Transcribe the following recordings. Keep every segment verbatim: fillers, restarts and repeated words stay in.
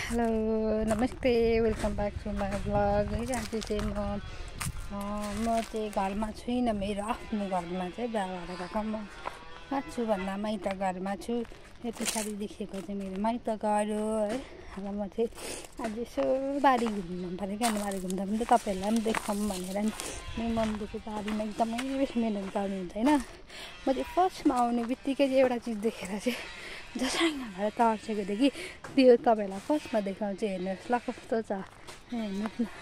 Hello नमस्ते welcome back to my blog है। आज चाहिँ म म चाहिँ घरमा छुइनँ, मेरो आफ्नो घरमा चाहिँ बिहा भएर गएको म कहाँ छु भन्दा माइत घरमा छु। यो पछाडि देखेको चाहिँ मेरो माइत घर हो है। र म चाहिँ आज यसो बारी घुम्नु मन पऱ्यो क्या, बारी घुम्दा पनि त तपाईँहरूलाई पनि देखाउँ भनेर नि। मेरो मम्मीले चाहिँ बारीमा एकदमै मेहनत गर्नुहुन्छ होइन। म चाहिँ फर्स्टमा आउने बित्तिकै चाहिँ एउटा चिज देखेर चाहिँ जसरी भएर तर्सेको थिएँ कि त्यो तपाईँहरूलाई फर्स्टमा देखाउँछु, हेर्नुहोस् ल कस्तो छ हेर्नुहोस् न।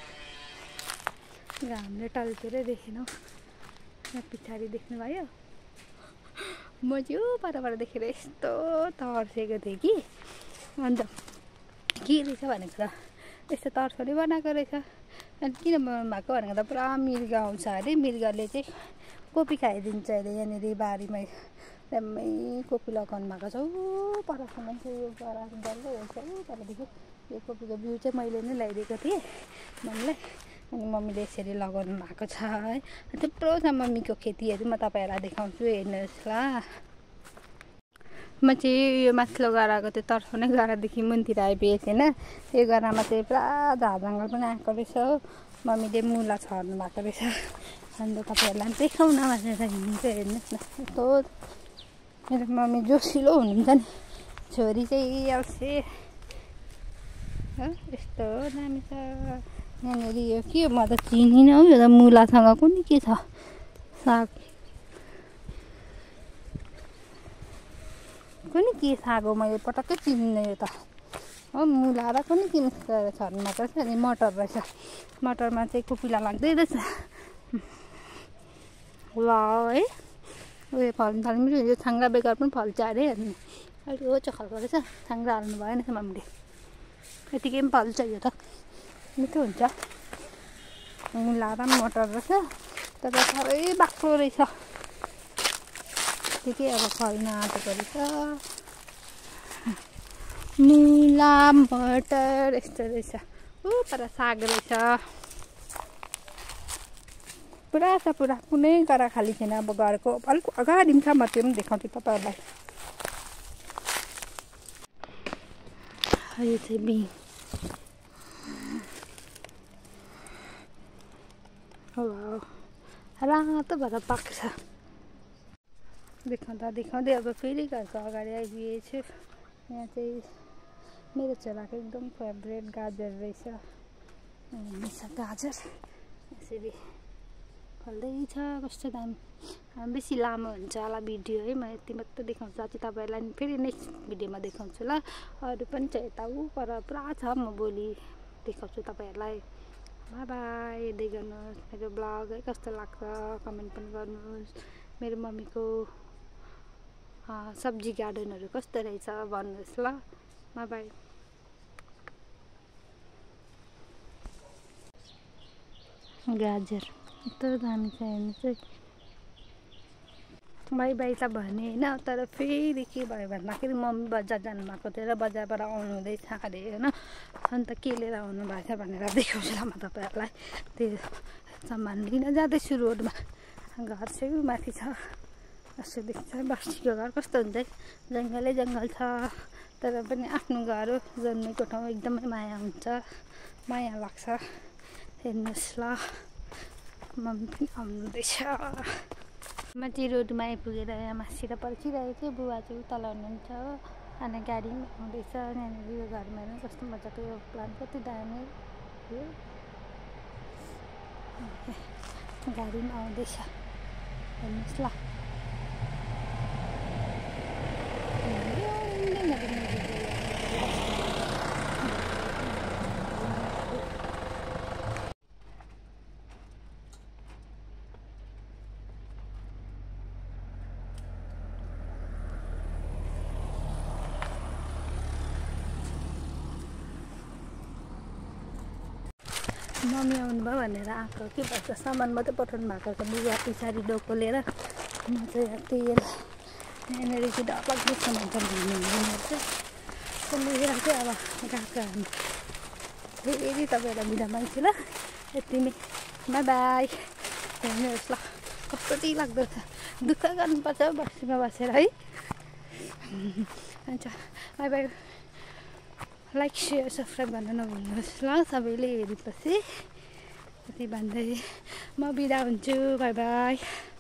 हामीले टलतिरै देखेन हौ, यहाँ पछाडि देख्नुभयो। म चाहिँ यो परबाट देखेर यस्तो तर्सेको थिएँ कि अन्त के रहेछ भनेको त यस्तो तर्साउने बनाएको रहेछ। अनि किन बनाउनु भएको भनेको त पुरा मृग आउँछ अरे, मृगले चाहिँ कोपी खाइदिन्छ अरे यहाँनिर बारीमै। एकदमै कोपी लगाउनु भएको छ ऊ परसम्म चाहिँ यो गरा डल्लै रहेछ ऊ परदेखि। यो कोपीको बिउ चाहिँ मैले नै ल्याइदिएको थिएँ मम्मीलाई, अनि मम्मीले यसरी लगाउनु भएको छ है। थुप्रो छ मम्मीको खेतीहरू, म तपाईँहरूलाई देखाउँछु हेर्नुहोस् ल। म चाहिँ यो माथिल्लो गराको त्यो तर्साउने गरादेखि मुनतिर आइपुगेको थिएन। यो गरामा चाहिँ पुरा झारजङ्गल पनि आएको रहेछ हो। मम्मीले मुला छर्नु भएको रहेछ, अन्त तपाईँहरूलाई पनि देखाउन भनेर हिँडेको। हेर्नुहोस् न यस्तो मेरो मम्मी जोसिलो हुनुहुन्छ नि, छोरी चाहिँ अल्छे हो। यस्तो दामी छ यहाँनिर। यो के हो म त चिनिनँ हौ, यो त मुलासँग कुनि के छ साग, कुनि के साग हो मैले पटक्कै चिनिनँ। यो त हो मुला र कुनि के मिक्स गरेर छर्नु भएको रहेछ। अनि मटर रहेछ, मटरमा चाहिँ कोपिला लाग्दै रहेछ ल है। उयो फल्नु थाल्नु यो छाङ्गा बेगर पनि फल्छ अरे। अनि अहिले हो खालको रहेछ, छाङ्गा हाल्नु भएन मम्मीले, यतिकै पनि फल्छ यो त मिठो हुन्छ। मुला र मटर रहेछ, तर साह्रै बाक्लो रहेछ, के के अब फल्न आँटेको रहेछ। मुला मटर यस्तो रहेछ ऊ पर साग रहेछ पुरा छ पुरा, कुनै गरा खाली छैन। अब घरको अलिक अगाडि पनि छ, म त्यो पनि देखाउँछु तपाईँहरूलाई। यो चाहिँ बिँ रातो भएर पाक्छ। देखाउँदा देखाउँदै अब फेरि घरको अगाडि आइपुगेछु। यहाँ चाहिँ मेरो छोराको एकदम फेभरेट गाजर रहेछ, गाजर यसरी फल्दैछ। कस्तो दामी, बेसी लामो हुन्छ होला भिडियो है, म यति मात्रै देखाउँछु। अझै तपाईँहरूलाई फेरि नेक्स्ट भिडियोमा देखाउँछु ल। अरू पनि छ यता ऊ पर पुरा छ, म भोलि देखाउँछु तपाईँहरूलाई। Bye bye. हेर्दै गर्नुहोस् मेरो ब्लग है, कस्तो लाग्छ कमेन्ट पनि गर्नुहोस्। मेरो मम्मीको सब्जी गार्डनहरू कस्तो रहेछ भन्नुहोस् ल। Bye bye. गाजर यस्तो दामी छ हेर्नु चाहिँ। बाई बाई त भने होइन, तर फेरि के भयो भन्दाखेरि मम्मी बजार जानुभएको थियो र बजारबाट आउनु हुँदैछ अरे होइन। अन्त के लिएर आउनु भएको छ भनेर देखाउँछु ल म तपाईँहरूलाई। त्यो सामान लिन जाँदैछु रोडमा, घर चाहिँ माथि छ। यसो देख्छ बस्तीको घर कस्तो हुन्छ, जङ्गलै जङ्गल छ तर पनि आफ्नो घर हो। जन्मेको ठाउँ एकदमै माया हुन्छ, माया लाग्छ। हेर्नुहोस् ल मम्मी पनि आउनुहुँदैछ। म चाहिँ रोडमा आइपुगेर यहाँ मासिएर पर्खिरहेको थिएँ। बुवा चाहिँ उतल हुनुहुन्छ हो, अनि गाडी पनि आउँदैछ। यहाँनिर यो घरमा हेर्नु कस्तो मजाको यो प्लान्ट कति दामी यो गाडी पनि आउँदैछ हेर्नुहोस् ल। मम्मी आउनुभयो भनेर आएको के भन्छ, सामान मात्रै पठाउनु भएको छ बुवा पछाडि डोको लिएर। म चाहिँ यहाँ तेल यहाँनिर चाहिँ डरलाग्दो सामान छ भन्नुहुन्छ लिएर चाहिँ अब गएको हामी। फेरि तपाईँहरूलाई बिदा माग्छु ल, यति नै बाई बाई। हेर्नुहोस् ल कस्तो चाहिँ लाग्दो छ, दुःख गर्नुपर्छ बस्तीमा बसेर है। हुन्छ bye bye. Like share subscribe गर्न नभुल्नुहोस् ल सबैले हेरेपछि त्यही भन्दै म बिदा हुन्छु बाई बाई।